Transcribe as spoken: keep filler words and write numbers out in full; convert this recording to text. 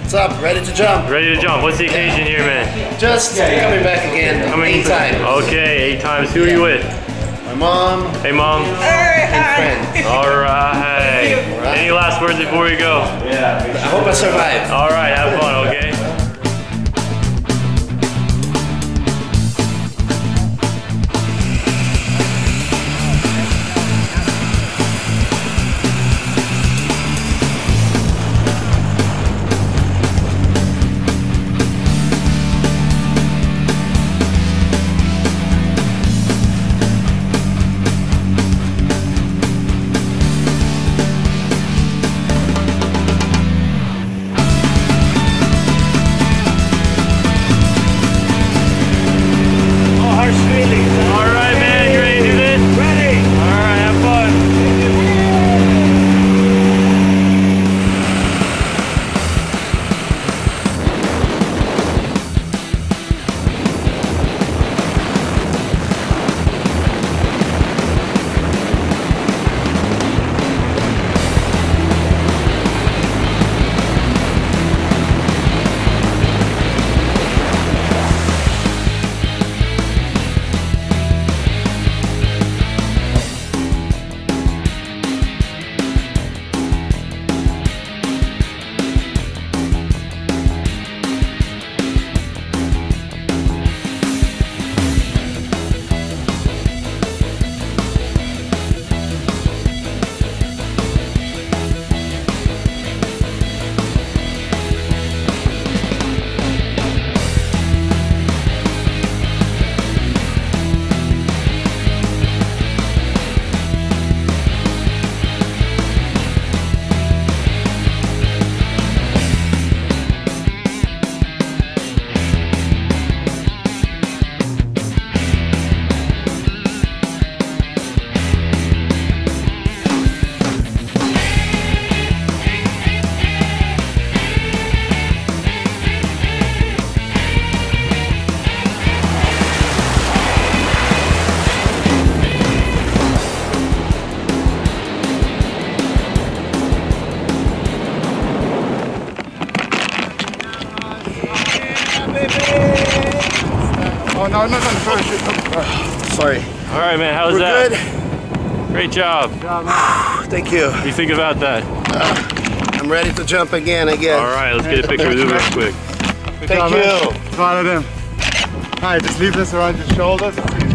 What's up? Ready to jump? Ready to jump. What's the occasion here, man? Just coming back again. Coming eight times. Okay, eight times. Who are you with? My mom. Hey, mom. And friends. All right. Any last words before we go? Yeah. I hope I survive. All right. Have fun. Okay. Oh no, not on the parachute. Sorry. All right, man. How was We're that? Good. Great job. Good job, man. Thank you. What do you think about that? Uh, I'm ready to jump again, I guess. All right, let's get a picture with you real quick. Good Thank job, you. Man. Follow them. Alright, just leave this around your shoulders.